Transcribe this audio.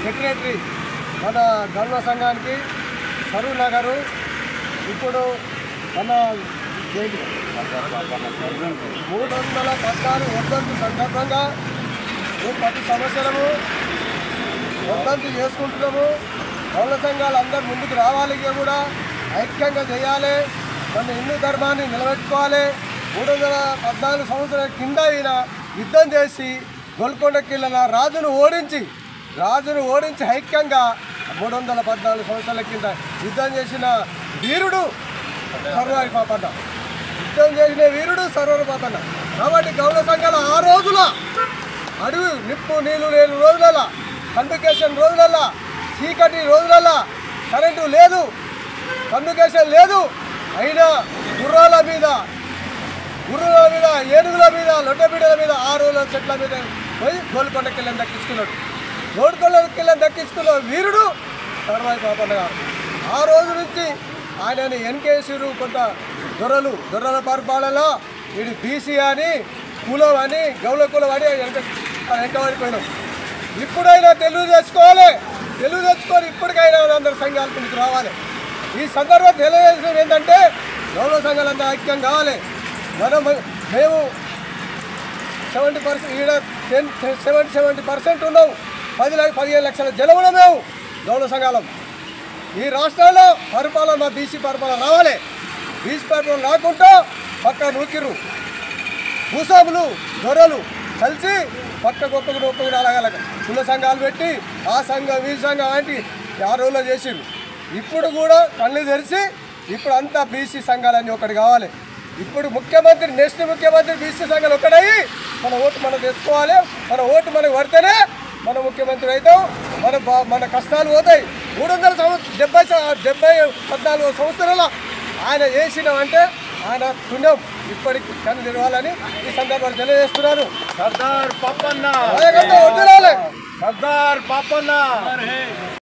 Secretary మన గౌరవ సంఘానికి సరూర్ నగరు ఇప్పుడు మన 316 వర్ధంతి సందర్భంగా మేము ప్రతి సంవత్సరము వర్ధంతి చేసుకుంటున్నాము. గౌరవ సంఘాలు అందరూ ముందుకు రావాలి, కూడా ఐక్యంగా చేయాలి, మన హిందూ ధర్మాన్ని నిలబెట్టుకోవాలి. 314 సంవత్సరాల కింద ఈయన యుద్ధం చేసి గోల్కొండకి వెళ్ళిన రాజును ఓడించి ఐక్యంగా 314 సంవత్సరాల కింద యుద్ధం చేసిన వీరుడు సర్వారి పాపన్న. కాబట్టి గౌరవ సంఘాలు ఆ రోజుల అడవి నిప్పు నీళ్లు లేని రోజులలో, కమ్యూనికేషన్ రోజులలో, చీకటి రోజులలో, కరెంటు లేదు, కమ్యూనికేషన్ లేదు, అయినా గుర్రాల మీద, ఏనుగుల మీద, లొట్టబిడ్డల మీద, 6 రోజుల చెట్ల మీద పోయి గోల్కొండకి వెళ్ళని దక్కించుకున్న వీరుడు సర్వాయి పాపన్న గారు. ఆ రోజు నుంచి ఆయనని ఎన్కేసిరు. కొంత దొరల పరిపాలనలో ఇది బీసీ అని, కులం అని, గౌల కులం అని వెంటబడిపోయినాం. ఇప్పుడైనా తెలుగు తెచ్చుకొని ఇప్పటికైనా అందరు సంఘాల ముందుకు రావాలి. ఈ సందర్భం తెలియజేసిన ఏంటంటే గౌరవ సంఘాలంతా ఐక్యం కావాలి. మేము 70% ఈడ 70% ఉన్నాం. 15 లక్షల జనములు మేము గౌరవ సంఘాలం. ఈ రాష్ట్రంలో పరిపాలన మా బీసీ పరిపాలన రావాలి. బీసీ పరిపాలన రాకుండా పక్క నూకిర్రు భూస్వాములు దొరలు కలిసి పక్క గొప్పకు అలాగలగ కుల సంఘాలు పెట్టి ఆ సంఘం ఈ సంఘం అంటే 6 రోజుల్లో చేసిర్రు. ఇప్పుడు కూడా కళ్ళు తెరిచి ఇప్పుడు అంతా బీసీ సంఘాలన్నీ ఒకటి కావాలి. ఇప్పుడు నెక్స్ట్ ముఖ్యమంత్రి బీసీ సంఘాలు ఒకటయ్యి మన ఓటు మనం తెచ్చుకోవాలి. మన ఓటు మనకు పడితేనే మన ముఖ్యమంత్రి అవుతాం. మన కష్టాలు పోతాయి. 314 సంవత్సరాల ఆయన చేసినామంటే ఆయన పుణ్యం ఇప్పటికి కన్ను తెరవాలని ఈ సందర్భాలు తెలియజేస్తున్నారు. సర్దార్ పాపన్న.